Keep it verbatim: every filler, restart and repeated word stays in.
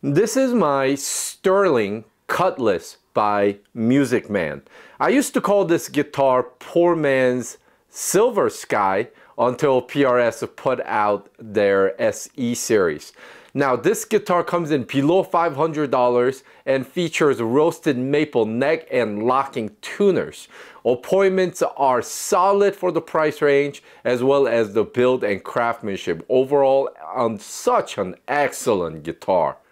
This is my sterling Cutlass by MusicMan. I used to call this guitar poor man's Silver Sky until P R S put out their S E series. Now this guitar comes in below five hundred dollars and features roasted maple neck and locking tuners. Appointments are solid for the price range as well as the build and craftsmanship. Overall, on such an excellent guitar.